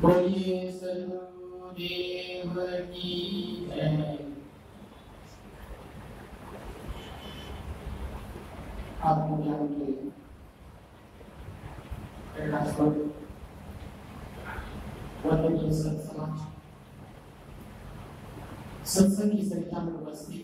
बोलिए सद्गुरुदेव की जय। आपको ज्ञान के वंदनीय संत समाज, सत्संग की संख्या में उपस्थित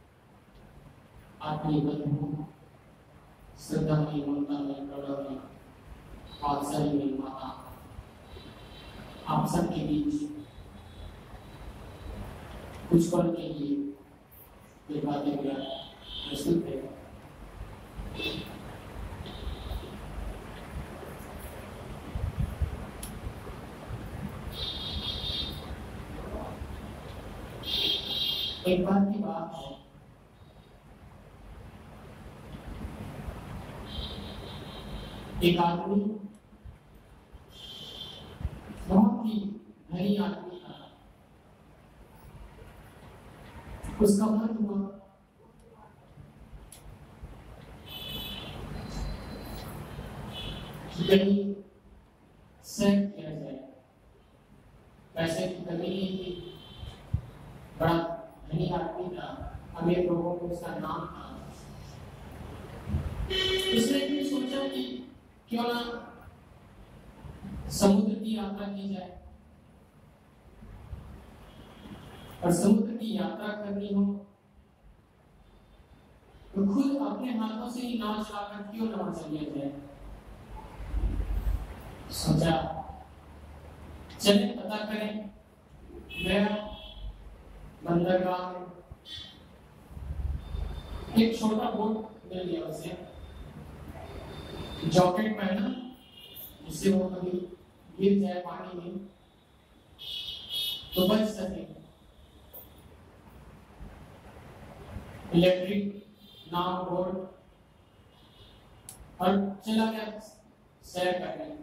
आत्मीय बंधु, श्रद्धामयी, ममतामयी, प्रणवमयी, वात्सल्यमयी माता, आप सबके बीच कुछ पल के लिए ये बातें प्रस्तुत है। एक बात की बात है, एक आदमी बहुत ही धनी आदमी था। उसका मन हुआ कहीं सैर किया जाए। पैसे की कमी नहीं थी, बड़ा धनी आदमी था, अमीर लोगों को उसका नाम था। उसने भी सोचा कि क्यों ना समुद्र की यात्रा की जाए, और समुद्र की यात्रा करनी हो तो खुद अपने हाथों से ही नाव चलाकर क्यों ना चलिए जाए। सोचा चले पता करें। गया बंदरगाह में, एक छोटा बोट मिल गया उसे, जॉकेट पहना जिससे वो कभी गिर जाए पानी में तो बच सके। इलेक्ट्रिक नाव, बोट, और चला गया सैर करने।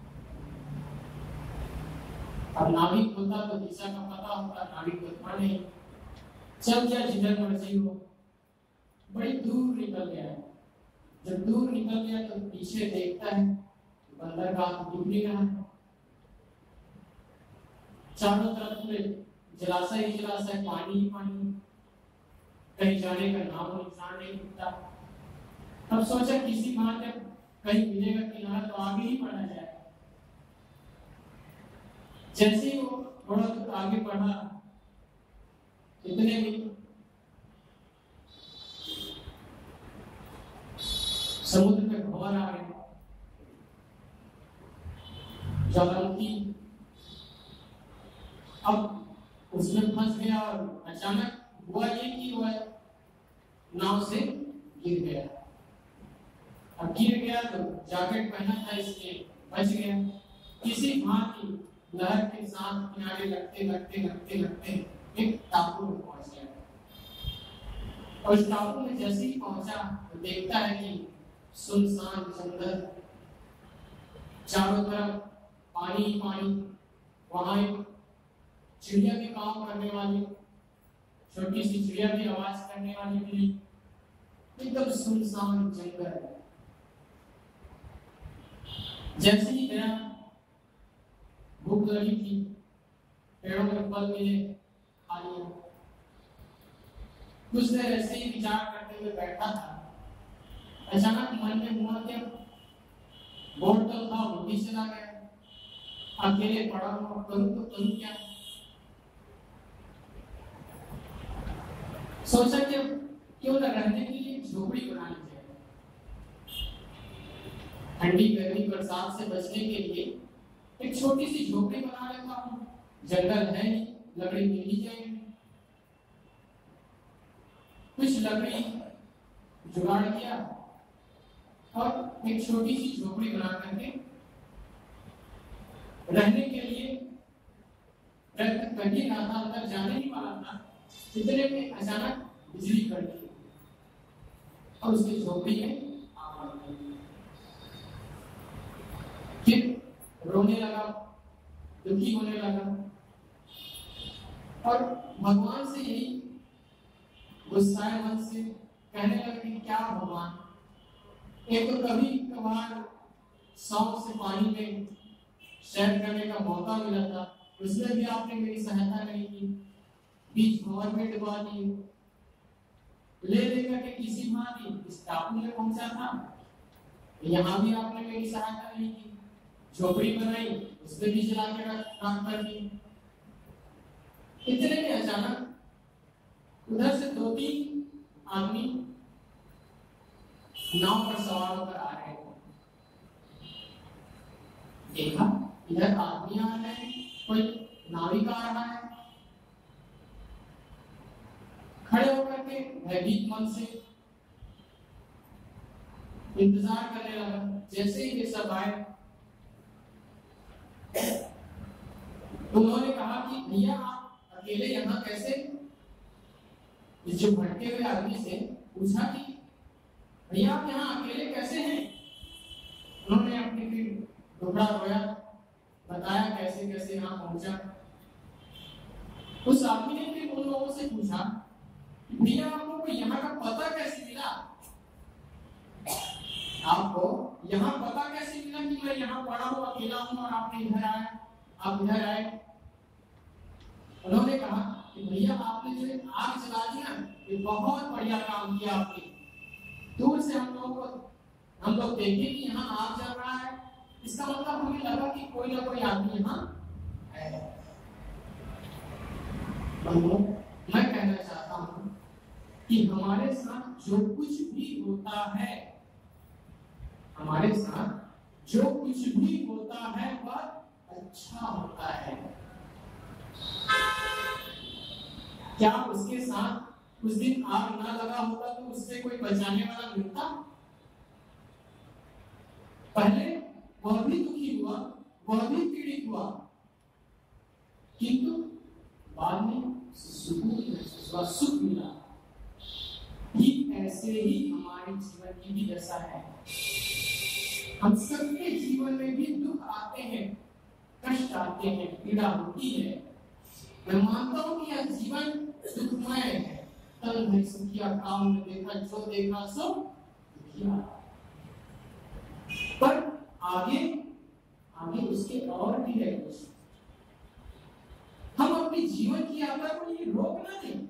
अब नाविक होता तो दिशा का पता होता, नाविक तो था नहीं। चल क्या जिधर मर्जी हो, बड़ी दूर निकल गया है। जब दूर निकल गया तो पीछे देखता है बंदरगाह दिख नहीं रहा है। चारों तरफ में जलाशय ही जलाशय, पानी ही पानी, कहीं जाने का नाम निशान नहीं दिखता। अब सोचा किसी बात जब कहीं मिलेगा किनारा तो आगे ही बढ़ा जाए। जैसे ही वो थोड़ा दूर आगे बढ़ा, इतने में समुद्र में भंवर आ गए, ज्वालामुखी। अब उसमें फंस गया और अचानक हुआ ये कि वह नाव से गिर गया। अब गिर गया तो जैकेट पहना था इसलिए बच गया। किसी भांति लहर के साथ किनारे लगते लगते लगते लगते एक टापू में पहुंच गया। और उस टापू में जैसे ही पहुंचा तो देखता है कि सुनसान जंगल, चारों तरफ पानी ही पानी। वहां एक चिड़िया भी काम करने वाली, छोटी सी चिड़िया भी आवाज करने वाली मिली। एकदम सुनसान जंगल। जैसे ही गया, भूख लगी थी, पेड़ों में फल मिले, खा लिया। कुछ देर ऐसे ही विचार करते हुए बैठा था। अचानक मन में हुआ कि बोट तो था, वो भी चला गया, अकेले पड़ा हुआ, करूं तो करूं क्या। सोचा कि क्यों न रहने के लिए झोपड़ी बनानी चाहिए। ठंडी गर्मी बरसात से बचने के लिए एक छोटी सी झोपड़ी बना लेता हूं। जंगल है नहीं, लकड़ी मिल ही जाएगी। कुछ लकड़ी जुगाड़ किया और एक छोटी सी झोपड़ी बना करके रहने के लिए प्रयत्न कर ही रहा था। अंदर जाने ही वाला था, इतने में अचानक बिजली कड़की और उसकी झोपड़ी में आग लग गई। फिर रोने लगा, दुखी होने लगा और भगवान से यही गुस्साए मन से कहने लगा कि क्या भगवान, एक तो कभी कभार शौक से पानी में सेट करने का मौका मिला था, उसमें भी आपने मेरी सहायता नहीं की, बीच भंवर में डुबा दी, ले लेकर के किसी भांति इस टापू में पहुंचा था, यहाँ भी आपने मेरी सहायता नहीं की, झोपड़ी बनाई उसमें भी जला के काम कर दी। इतने में अचानक उधर से 2-3 आदमी नाव पर सवार होकर आ रहे थे। देखा इधर आदमी आ रहे हैं, कोई नाविक आ रहा है, खड़े होकर के भयभीत मन से इंतजार करने लगा। जैसे ही ये सब आए उन्होंने कहा कि भैया आप अकेले यहाँ कैसे? इस जो भटके हुए आदमी से पूछा कि भैया आप यहाँ अकेले कैसे हैं? उन्होंने अपनी फिर टुकड़ा रोया, बताया कैसे कैसे यहाँ पहुंचा। उस आदमी ने फिर उन लोगों से पूछा भैया आपको यहाँ का पता कैसे मिला? आपको यहाँ पता कैसे मिला कि मैं यहाँ पड़ा हूँ, अकेला हूँ और आपने इधर आए, आप इधर आए? उन्होंने कहा कि भैया आपने जो आग जला दी ना, ये बहुत बढ़िया काम किया आपने। दूर से हम लोग देखे कि यहाँ आग जल रहा है, इसका मतलब हमें लगा कि कोई ना कोई आदमी यहाँ है। मैं कहना चाहता हूँ कि हमारे साथ जो कुछ भी होता है, हमारे साथ जो कुछ भी होता है वह अच्छा होता है। क्या उसके साथ उस दिन आग ना लगा होता तो उससे कोई बचाने वाला मिलता? पहले वह भी दुखी हुआ, वह भी पीड़ित हुआ, किंतु बाद में सुख मिला। ऐसे ही हमारे जीवन की भी दशा है। हम सबके जीवन में भी दुख आते हैं, कष्ट आते हैं, पीड़ा होती है। मैं मानता हूं कि यह जीवन दुखमय है। तन में सुखिया, काम में देखा, जो देखा सो दुखिया। पर आगे उसके और भी है कुछ। हम अपने जीवन की यात्रा को ये रोक ना दें।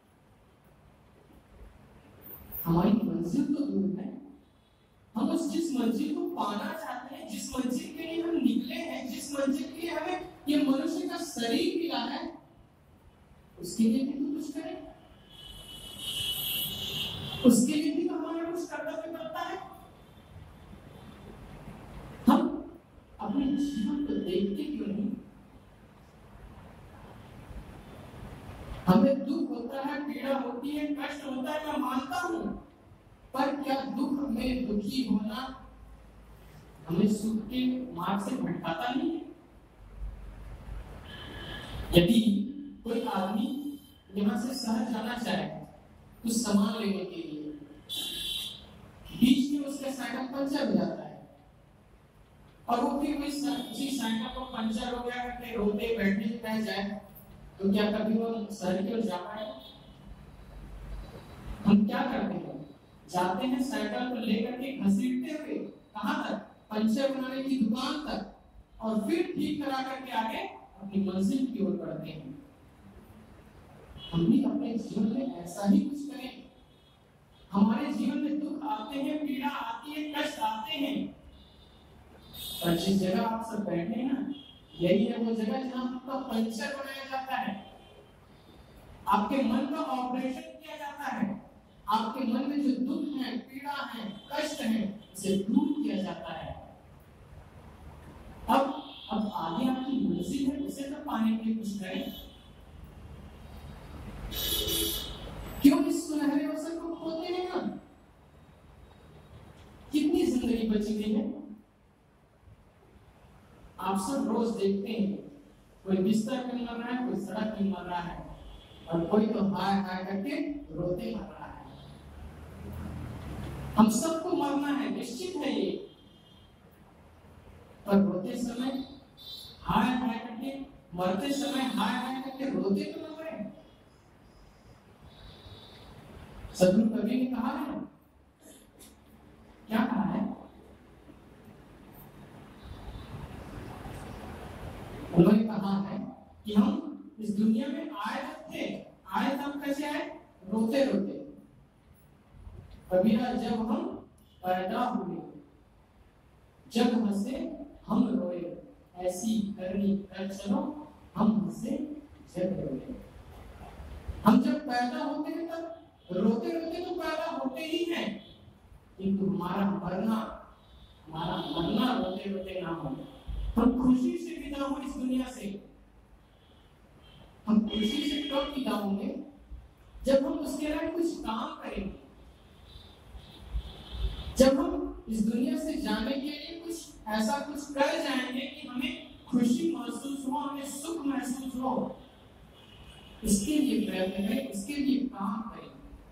हमारी मंजिल तो दूर है, हम उस जिस मंजिल को पाना चाहते हैं, जिस मंजिल के लिए हम निकले हैं, जिस मंजिल के लिए हमें ये मनुष्य का शरीर मिला है, उसके लिए भी तो कुछ करें, उसके लिए भी तो हमारा कुछ कर्तव्य बनता है। हम अपने जीवन को देखते क्यों नहीं? हमें दुख होता है, पीड़ा होती है, कष्ट होता है, मैं मानता हूं, पर क्या दुख में दुखी होना हमें सुख के मार्ग से भटकाता नहीं है? यदि कोई आदमी यहां से शहर जाना चाहे कुछ सामान लेने के लिए, बीच में उसका साइकिल पंचर हो जाता है और वो फिर उसी साइकिल को पंचर हो गया करके रोते बैठने रह जाए, तो क्या कभी वो शहर की ओर जा पाए? हम क्या करते हैं? जाते हैं साइकिल को लेकर के घसीटते हुए कहां तक? पंचर बनाने की दुकान तक, और फिर ठीक करा करके आगे अपनी मंजिल की ओर बढ़ते हैं। हम भी अपने जीवन में ऐसा ही कुछ करें। हमारे जीवन में दुख आते हैं, पीड़ा आती है, कष्ट आते हैं, पर जिस जगह आप सब बैठे हैं ना, यही है वो जगह जहां आपका पंचर बनाया जाता है, आपके मन का ऑपरेशन किया जाता है, आपके मन में जो दुख है, पीड़ा है, कष्ट है, उसे दूर किया जाता है। अब आगे आपकी मंजिल है, उसे तो पाने के लिए कुछ करें। क्यों इस सुनहरे अवसर को खोते हैं हम? कितनी जिंदगी बची हुई है? आप सब रोज देखते हैं, कोई बिस्तर पे मर रहा है, कोई सड़क पे मर रहा है, और कोई तो हाय हाय करके रोते मर रहा है। हम सबको मरना है, निश्चित है ये, पर रोते समय हाय हाय करके, मरते समय हाय हाय करके रोते तो न मरे। सदगुरु कवि ने कहा है, क्या कहा है? उन्होंने कहा है कि हम इस दुनिया में आए थे, आए तब कैसे आए? रोते रोते। कबीरा जब हम पैदा हुए, जब हंसे हम रोए, ऐसी करनी कर चलो हम हंसे जब रोए। हम जब पैदा होते हैं तब रोते रोते तो पैदा होते ही हैं, किंतु हमारा मरना रोते रोते ना हो। हम खुशी से विदा हो इस दुनिया से। हम खुशी से कब विदा होंगे? जब हम उसके लिए कुछ काम करेंगे, जब हम इस दुनिया से जाने के लिए कुछ ऐसा कुछ कर जाएंगे कि हमें खुशी महसूस हो, हमें सुख महसूस हो। इसके लिए प्रयत्न करें, इसके लिए काम करें।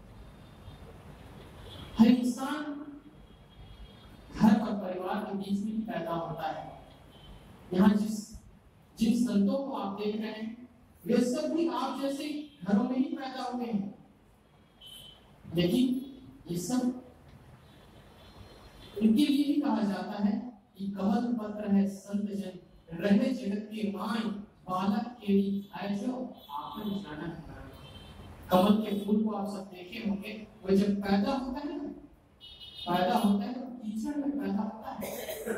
हर इंसान घर और परिवार के बीच में पैदा होता है। यहाँ जिन संतों को आप देख रहे हैं, वे सब भी आप जैसे घरों में ही पैदा हुए हैं, लेकिन ये सब इनके लिए ही कहा जाता है कि कमल पत्र है संत जन, रहे जगत के माय, बालक के लिए जो आपन जाना है। कमल के फूल को आप सब देखे होंगे, वो जब पैदा होता है तो कीचड़ में पैदा होता है,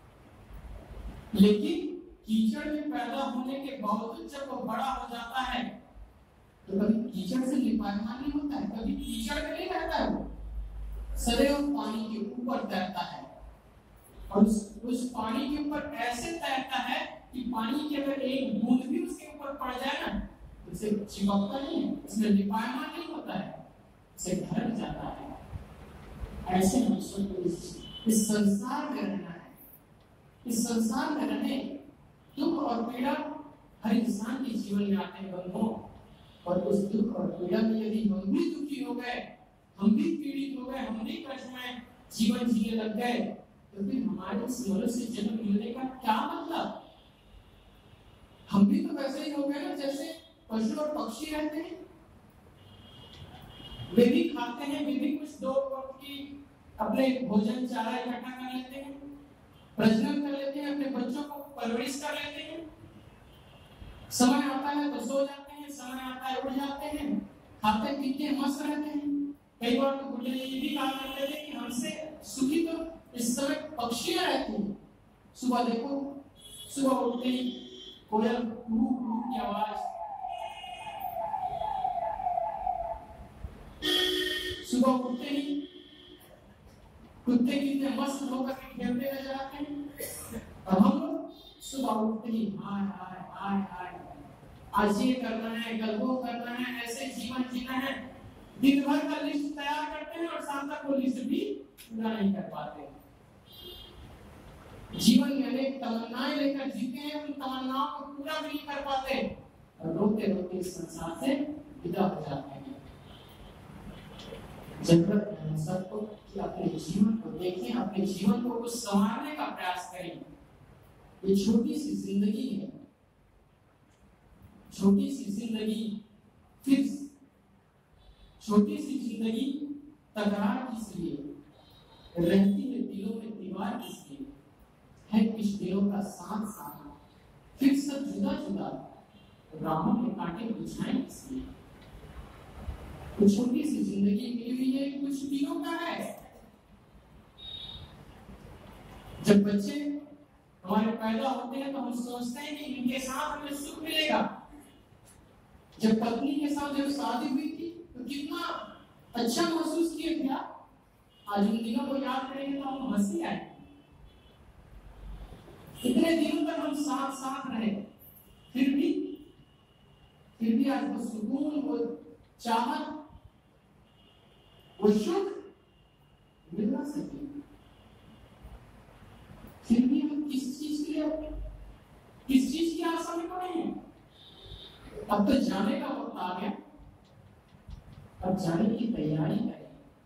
लेकिन कीचड़ में पैदा होने के बावजूद जब वो बड़ा हो जाता है तो कभी कीचड़ से लिपायमान नहीं होता है, कभी कीचड़ में नहीं रहता है। वो सदैव पानी के ऊपर तैरता है, और उस पानी के ऊपर ऐसे तैरता है कि पानी के अगर एक बूंद भी उसके ऊपर पड़ जाए ना, तो उसे चिपकता नहीं है, उसमें लिपायमान नहीं होता है, उसे ढक जाता है। ऐसे हम सबको इस संसार में रहना है। इस संसार में रहने दुख और पीड़ा हर इंसान के जीवन में आते हैं बंधुओं, और उस दुख और पीड़ा में यदि हम भी दुखी हो गए, हम भी पीड़ित हो गए, हम भी कष्ट में जीवन जीने लग गए, तो फिर हमारे इस मनुष्य जन्म मिलने का क्या मतलब? हम भी तो वैसे ही हो गए ना जैसे पशु और पक्षी रहते हैं। वे भी खाते हैं, वे भी कुछ दो वक्त की अपने भोजन चारा इकट्ठा कर लेते हैं, प्रजनन कर लेते हैं, अपने बच्चों को परवरिश कर लेते हैं। समय आता है तो सो जाते हैं, समय आता है उठ जाते हैं, खाते पीते मस्त रहते हैं। कई बार तो बुढ़े ये भी कहा करते थे कि हमसे सुखी तो इस समय पक्षियां रहती हैं। सुबह देखो, सुबह उठते ही कोयल कू कू की आवाज, सुबह उठते ही कुत्ते कितने मस्त होकर के खेलते नजर आते हैं, और हम लोग सुबह उठते ही हाय हाय हाय हाय, आज ये करना है, कल वो करना है, ऐसे जीवन जीना है। दिन भर का लिस्ट तैयार करते हैं और शाम तक वो लिस्ट भी पूरा नहीं कर पाते। जीवन में अनेक तमन्नाएं लेकर जीते हैं, उन तमन्नाओं को पूरा भी नहीं कर पाते, और रोते रोते इस संसार से विदा हो जाते हैं। जरूरत है हम सबको कि अपने जीवन को देखें, अपने जीवन को कुछ संवारने का प्रयास करें। ये छोटी सी जिंदगी है, छोटी सी जिंदगी, फिर छोटी सी जिंदगी तकरार किस लिए रहती है, दिलों में दीवार किस लिए है, कुछ दिलों का साथ साथ, फिर सब जुदा जुदा राहों में कांटे बिछाएं किस लिए। कुछ छोटी सी जिंदगी मिली हुई है, कुछ दिनों का है। जब बच्चे हमारे पैदा होते हैं तो हम सोचते हैं कि इनके साथ हमें सुख मिलेगा। जब पत्नी के साथ जब शादी हुई थी तो कितना अच्छा महसूस किए थे आप। आज उन दिनों को याद करेंगे तो हम हंसी आए। इतने दिनों तक हम साथ साथ रहे, फिर भी आज वो सुकून, वो चाहत, वो सुख मिल ना सके। फिर भी हम किस चीज की आशा में पड़े हैं? अब तो जाने का वक्त आ गया, अब जाने की तैयारी करें।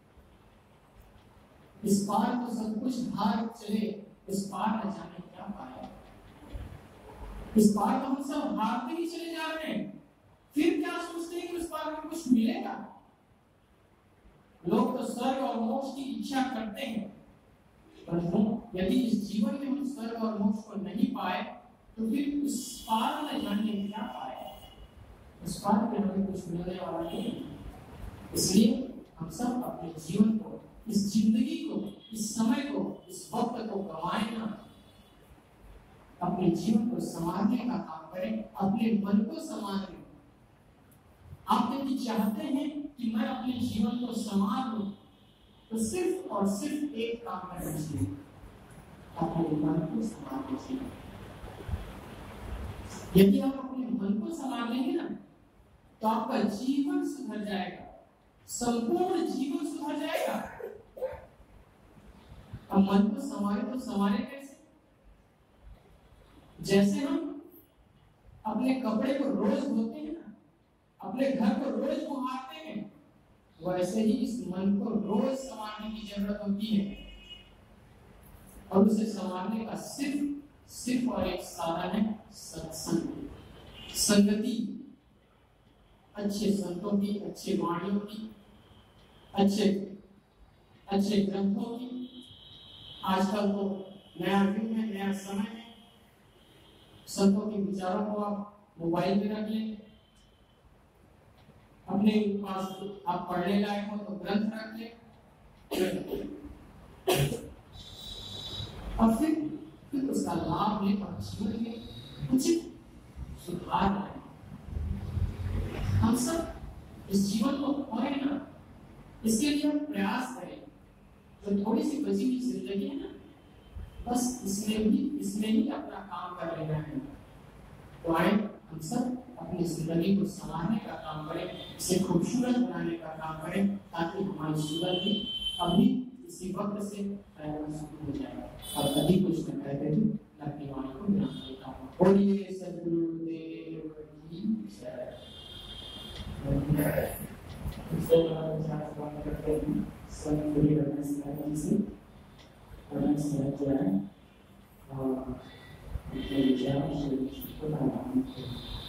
इस पार तो सब कुछ भाग चले, इस पार न जाने क्या पाया। इस पार तो हम सब भागते ही चले जा रहे हैं, फिर क्या सोचते हैं कि उस पार में कुछ मिलेगा। लोग तो स्वर्ग और मोक्ष की इच्छा करते हैं, पर यदि इस जीवन में हम स्वर्ग और मोक्ष को नहीं पाए तो फिर उस पार में जाने क्या पाए, उस पार पे हमें कुछ मिलने वाला नहीं। इसलिए हम सब अपने जीवन को, इस जिंदगी को, इस समय को, इस वक्त को गंवाएं ना, अपने जीवन को संभालने का काम करें, अपने मन को संभालें। आप यदि चाहते हैं कि मैं अपने जीवन को संभाल लूं, तो सिर्फ और सिर्फ एक काम करना चाहिए, अपने मन को संभालना चाहिए। यदि आप अपने मन को संभाल लेंगे ना, तो आपका जीवन सुधर जाएगा, संपूर्ण जीवन सुधर जाएगा। अब मन को संभाले तो संभाले कैसे? जैसे हम अपने कपड़े को रोज धोते हैं ना, अपने घर को रोज कुहारते हैं, वैसे ही इस मन को रोज संभालने की जरूरत होती है। और उसे संभालने का सिर्फ और एक साधन है सत्संग, संगति, अच्छे संतों की, अच्छे वाणियों की, अच्छे ग्रंथों की। आजकल तो नया युग है, नया समय है, संतों के विचारों को आप मोबाइल में रख लें, अपने पास आप पढ़ने लायक हो तो ग्रंथ रख लें, और फिर उसका लाभ लें और जीवन में उचित सुधार लाएं। हम सब इस जीवन को खोए ना, इसके लिए हम प्रयास करें। जो थोड़ी सी बची हुई जिंदगी है ना, बस इसमें ही अपना काम कर लेना है। तो आए हम सब अपनी जिंदगी को संभालने का काम करें, इसे खूबसूरत बनाने का काम करें, ताकि हमारी जिंदगी अभी इसी वक्त से शुरू हो जाए। और अधिक कुछ न कहते हुए अपनी वाणी को विराम देता हूँ। बोलिए सद्गुरुदेव की जय। और